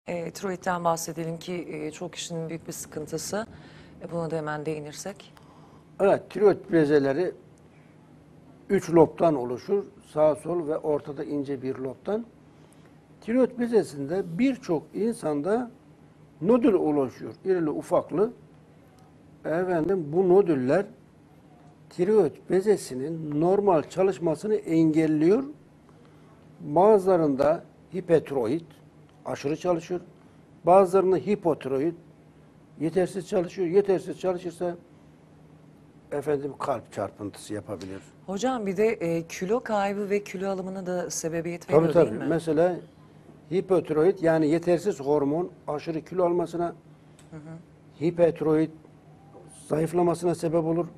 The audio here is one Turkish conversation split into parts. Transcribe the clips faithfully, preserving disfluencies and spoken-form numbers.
E, tiroidden bahsedelim ki e, çok kişinin büyük bir sıkıntısı. E, buna da hemen değinirsek. Evet, tiroid bezeleri üç lobdan oluşur. Sağ, sol ve ortada ince bir lobdan. Tiroid bezesinde birçok insanda nodül oluşuyor. İrili ufaklı. Efendim bu nodüller tiroid bezesinin normal çalışmasını engelliyor. Bazılarında hipertiroid aşırı çalışır. Bazılarında hipotiroid yetersiz çalışıyor. Yetersiz çalışırsa efendim kalp çarpıntısı yapabilir. Hocam bir de e, kilo kaybı ve kilo alımına da sebebiyet Tabii veriyor tabii. değil mi? Mesela hipotiroid yani yetersiz hormon aşırı kilo almasına, hı hı. hipertiroid zayıflamasına sebep olur.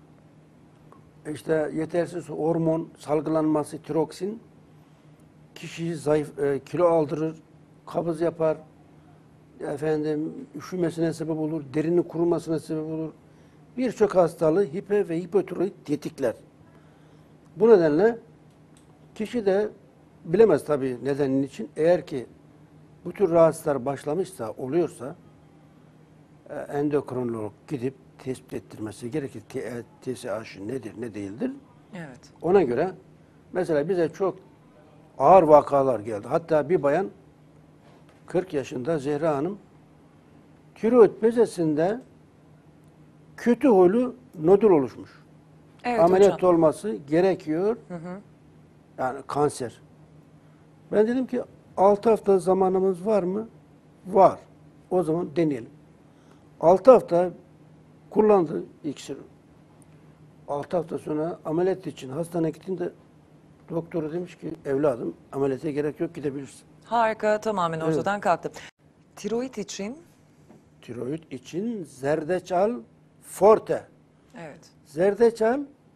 İşte yetersiz hormon salgılanması tiroksin kişiyi zayıf e, kilo aldırır, kabız yapar. Efendim üşümesine sebep olur, derinin kurumasına sebep olur. Birçok hastalığı hiper ve hipotiroid tetikler. Bu nedenle kişi de bilemez tabii nedenin için. Eğer ki bu tür rahatsızlar başlamışsa, oluyorsa endokrinolog gidip tespit ettirmesi gerekir. T S H nedir, ne değildir? Evet. Ona göre mesela bize çok ağır vakalar geldi. Hatta bir bayan kırk yaşında Zehra Hanım tiroid bezesinde kötü huylu nodül oluşmuş. Evet Ameliyat hocam. olması gerekiyor. Hı hı. Yani kanser. Ben dedim ki altı hafta zamanımız var mı? Var. O zaman deneyelim. altı hafta kullandı iksiri. altı hafta sonra ameliyat için hastaneye gittiğinde doktora demiş ki evladım ameliyata gerek yok, gidebilirsin. Harika, tamamen Evet. ortadan kalktı. Tiroid için? Tiroid için zerdeçal forte. Evet. Zerdeçal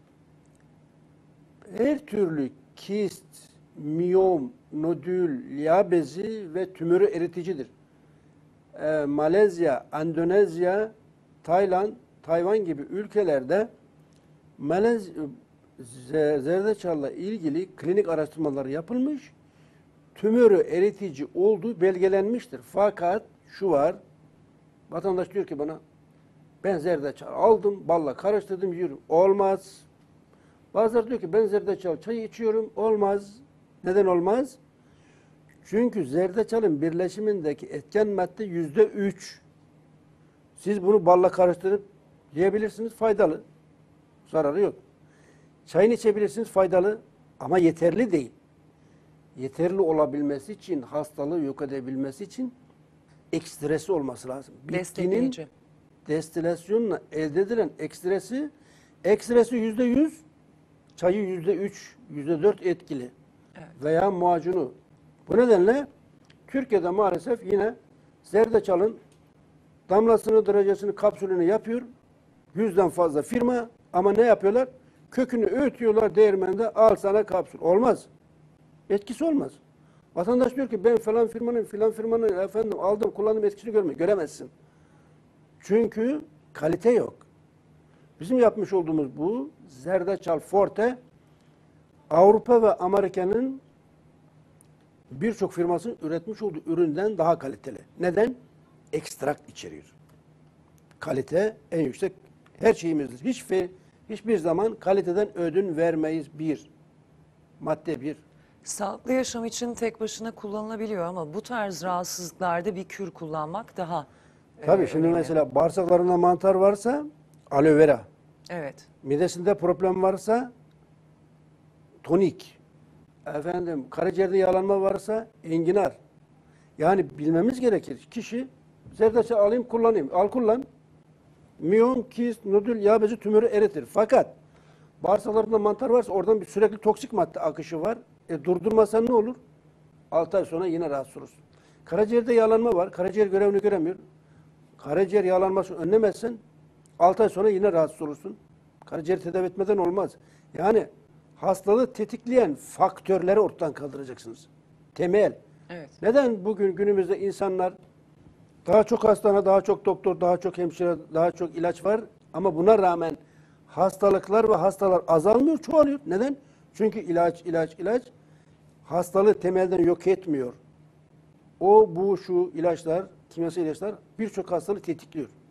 her türlü kist, miyom, nodül, yağ bezi ve tümörü eriticidir. Ee, Malezya, Endonezya, Tayland, Tayvan gibi ülkelerde Malez zerdeçalla ilgili klinik araştırmalar yapılmış. Tümörü eritici olduğu belgelenmiştir. Fakat şu var, vatandaş diyor ki bana, ben zerdeçal aldım, balla karıştırdım, yiyorum. Olmaz. Bazıları diyor ki ben zerdeçal çayı içiyorum. Olmaz. Neden olmaz? Çünkü zerdeçalın birleşimindeki etken madde yüzde üç. Siz bunu balla karıştırıp yiyebilirsiniz, faydalı. Zararı yok. Çayını içebilirsiniz, faydalı ama yeterli değil. Yeterli olabilmesi için, hastalığı yok edebilmesi için ekstresi olması lazım. Bitkinin destilasyonla elde edilen ekstresi, ekstresi yüzde yüz, çayı yüzde üç, yüzde dört etkili. Evet. Veya muacunu. Bu nedenle Türkiye'de maalesef yine zerdeçalın damlasını, derecesini, kapsülünü yapıyor. Yüzden fazla firma ama ne yapıyorlar? Kökünü öğütüyorlar değirmende, al sana kapsül. Olmaz. Etkisi olmaz. Vatandaş diyor ki ben falan firmanın, filan firmanın efendim aldım, kullandım, etkisini görmüyor. Göremezsin. Çünkü kalite yok. Bizim yapmış olduğumuz bu zerdeçal forte Avrupa ve Amerika'nın birçok firmasının üretmiş olduğu üründen daha kaliteli. Neden? Ekstrakt içeriyor. Kalite en yüksek her şeyimizdir. Hiç hiçbir zaman kaliteden ödün vermeyiz. Bir. Madde bir. Sağlıklı yaşam için tek başına kullanılabiliyor ama bu tarz rahatsızlıklarda bir kür kullanmak daha Tabii e, şimdi önemli. mesela bağırsaklarında mantar varsa aloe vera. Evet. Midesinde problem varsa tonik. Efendim karaciğerde yağlanma varsa enginar. Yani bilmemiz gerekir. Kişi zerdeçal alayım kullanayım. Al kullan. Miyom, kist, nodül, yağ bezi tümörü eritir. Fakat bağırsaklarında mantar varsa oradan bir sürekli toksik madde akışı var. E, durdurmasan ne olur? altı ay sonra yine rahatsız olursun. Karaciğerde yağlanma var. Karaciğer görevini göremiyor. Karaciğer yağlanmasını önlemezsen altı ay sonra yine rahatsız olursun. Karaciğeri tedavi etmeden olmaz. Yani hastalığı tetikleyen faktörleri ortadan kaldıracaksınız. Temel. Evet. Neden bugün günümüzde insanlar daha çok hastane, daha çok doktor, daha çok hemşire, daha çok ilaç var ama buna rağmen hastalıklar ve hastalar azalmıyor, çoğalıyor. Neden? Çünkü ilaç, ilaç, ilaç hastalığı temelden yok etmiyor. o, bu, şu ilaçlar, kimyasal ilaçlar birçok hastalığı tetikliyor.